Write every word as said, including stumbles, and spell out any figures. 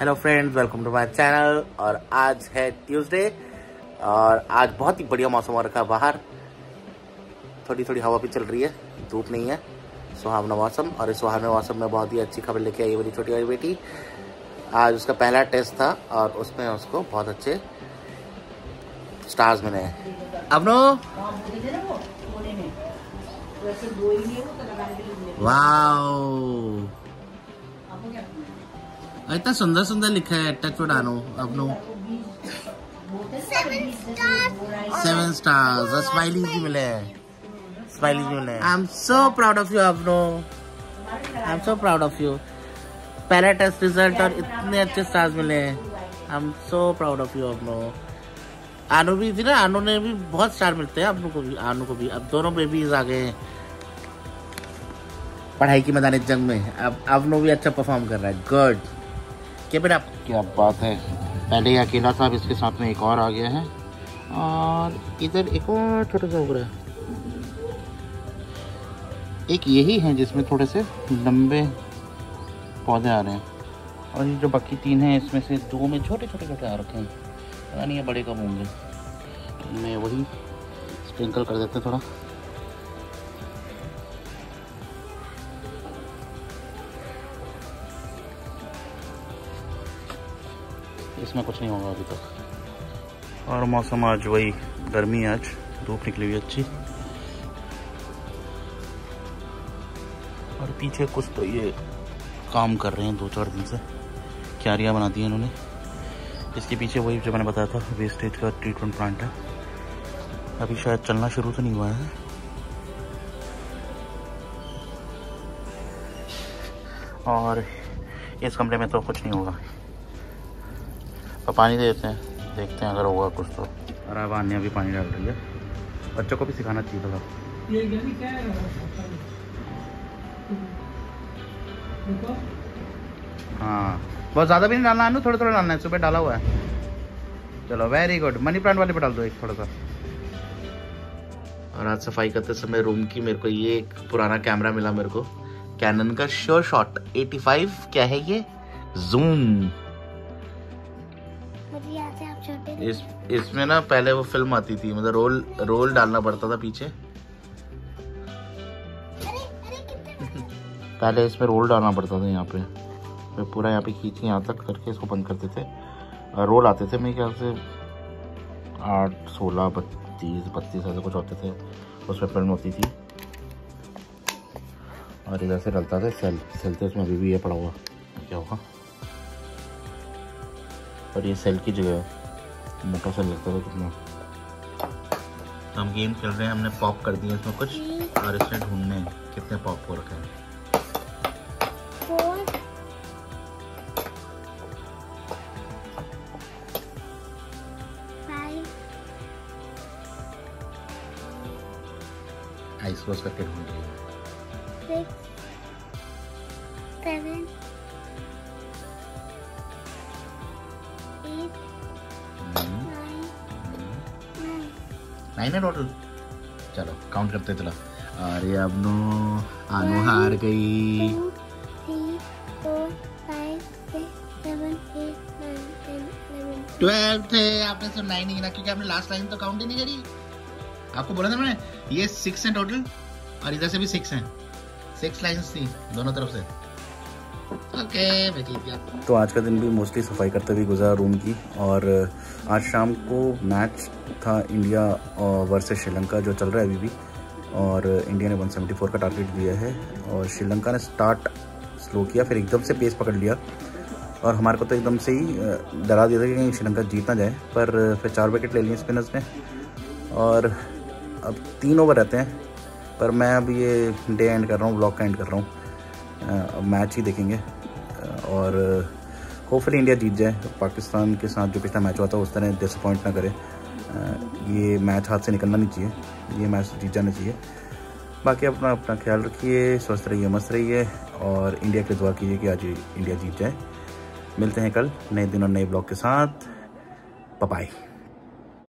Hello friends, welcome to my channel. और आज है ट्यूसडे और आज बहुत ही बढ़िया मौसम हो रखा है बाहर। थोड़ी थोड़ी हवा भी चल रही है, धूप नहीं है, सुहावना मौसम। और इस सुहावने मौसम में बहुत ही अच्छी खबर लेके आई मेरी छोटी वाली बेटी। आज उसका पहला टेस्ट था और उसमें उसको बहुत अच्छे स्टार्स मिले हैं। अपनो वाओ, इतना सुंदर सुंदर लिखा है टच वुड आनो अपनो। सेवन स्टार्स और स्माइलीज भी मिले हैं, स्माइलीज भी मिले हैं। I am so proud of you अपनो, I am so proud of you. पहला टेस्ट रिजल्ट और इतने अच्छे स्टार्स मिले हैं। I am so proud of you अपनो। आनू भी थी ना, आनू ने भी बहुत स्टार मिलते हैं, अपनों को भी, आनू को भी। अब दोनों बेबीज आ गए हैं पढ़ाई की मैदान जंग में। अब अपनों भी अच्छा परफॉर्म कर रहा है। गुड, क्या बेटा, क्या बात है। पहले ही अकेला था, अब इसके साथ में एक और आ गया है और इधर एक और छोटा सा उभरा है। एक यही है जिसमें थोड़े से लंबे पौधे आ रहे हैं और ये जो बाकी तीन हैं इसमें से दो में छोटे छोटे छोटे आ रखे हैं। पता नहीं ये बड़े कब होंगे। मैं वही स्प्रिंकल कर देते हैं थोड़ा। इसमें कुछ नहीं होगा अभी तक। और मौसम आज वही गर्मी है, आज धूप निकली हुई अच्छी। और पीछे कुछ तो ये काम कर रहे हैं दो चार दिन से, क्यारियाँ बना दी हैं इन्होंने। इसके पीछे वही जो मैंने बताया था वेस्टेज का ट्रीटमेंट प्लांट है। अभी शायद चलना शुरू तो नहीं हुआ है। और इस कमरे में तो कुछ नहीं होगा, तो पानी दे देते हैं, देखते हैं अगर होगा कुछ तो। और अब आन्या भी पानी डाल रही है। बच्चों को भी सिखाना चाहिए थोड़ा। हाँ, बहुत ज़्यादा भी नहीं डालना है, थोड़ा थोड़ा डालना है। सुबह डाला हुआ है। चलो वेरी गुड। मनी प्लांट वाले पे डाल दो एक थोड़ा सा। और आज सफाई करते समय रूम की मेरे को ये एक पुराना कैमरा मिला मेरे को, कैनन का श्योर शॉट एटी फाइव। क्या है ये? जूम। इस इसमें ना पहले वो फिल्म आती थी, मतलब रोल रोल डालना पड़ता था पीछे। पहले इसमें रोल डालना पड़ता था यहाँ पे, मैं पूरा यहाँ पे खींच के यहाँ तक करके इसको बंद करते थे। रोल आते थे मेरे ख्याल से आठ सोलह बत्तीस बत्तीस ऐसे कुछ होते थे, उसमें फिल्म होती थी। और इधर से डलता था सेल, सेल तो इसमें अभी भी ये पड़ा हुआ, क्या होगा। और ये सेल की जगह मोटा सा लगता था कितना। हम गेम खेल रहे हैं, हमने पॉप कर दिया इसमें कुछ, और इसमें ढूंढने कितने पॉप हो रखे हैं। आइस क्लोज करके ढूंढ रही है। सेवन नाइन है टोटल। चलो काउंट करते चलो। अरे अब नो आनो हार गई। ट्वेल्व थे, आपने सिर्फ नाइन ही गिना क्योंकि आपने लास्ट लाइन तो काउंट ही नहीं करी। आपको बोला था मैंने, ये सिक्स है टोटल और इधर से भी सिक्स हैं। सिक्स लाइन्स थी दोनों तरफ से। ओके okay, तो आज का दिन भी मोस्टली सफाई करते हुए गुजरा रूम की। और आज शाम को मैच था इंडिया वर्सेस श्रीलंका जो चल रहा है अभी भी। और इंडिया ने वन सेवेंटी फोर का टारगेट दिया है और श्रीलंका ने स्टार्ट स्लो किया, फिर एकदम से पेस पकड़ लिया। और हमारे को तो एकदम से ही डरा दिया था कि कहीं श्रीलंका जीत ना जाए, पर फिर चार विकेट ले लिए स्पिनर्स ने। और अब तीन ओवर रहते हैं, पर मैं अब ये डे एंड कर रहा हूँ, ब्लॉग का एंड कर रहा हूँ। अब मैच ही देखेंगे और होपफुली इंडिया जीत जाए। पाकिस्तान के साथ जो पिछला मैच हुआ था उस तरह डिसअपॉइंट ना करे। ये मैच हाथ से निकलना नहीं चाहिए, ये मैच जीत जाना चाहिए। बाकी अपना अपना ख्याल रखिए, स्वस्थ रहिए, मस्त रहिए और इंडिया के दुआ कीजिए कि आज इंडिया जीत जाए। मिलते हैं कल नए दिन और नए ब्लॉग के साथ। Bye bye.